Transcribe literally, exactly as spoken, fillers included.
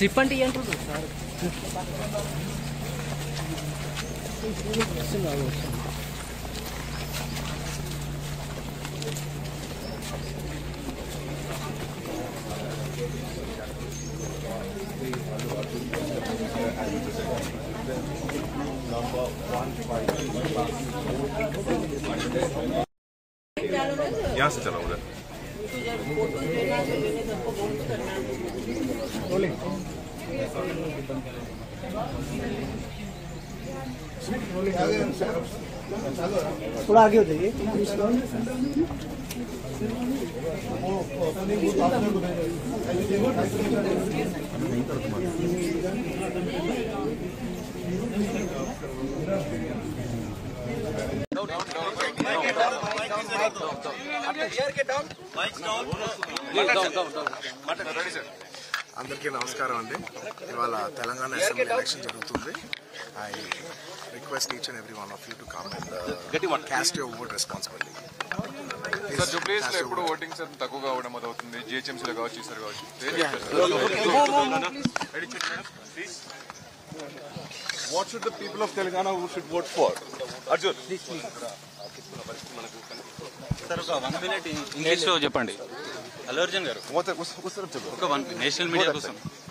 Slip అంటే ఏంటంటే sir number one five यहाँ से चला उधर थोड़ा आगे हो जाइए అందరికీ నమస్కారం అండి. ఇవాళ తెలంగాణ అసెంబ్లీ ఎలక్షన్ జరుగుతుంది. I request each and every one of you to come and cast your vote responsibility. Sir జూబ్లీస్ లో ఎప్పుడు ఓటింగ్ శాతం తక్కువగా అవడం అవుతుంది, జిహెచ్ఎంసీలో కావచ్చు, ఈసారి కావచ్చు. What should the people of Telangana who should vote for? Arjun, sir ఒక వన్ మినిట్ ఇంగ్లీష్ లో చెప్పండి. అల్లు అర్జున్ గారు ఒక వన్ నేషనల్ మీడియా కోసం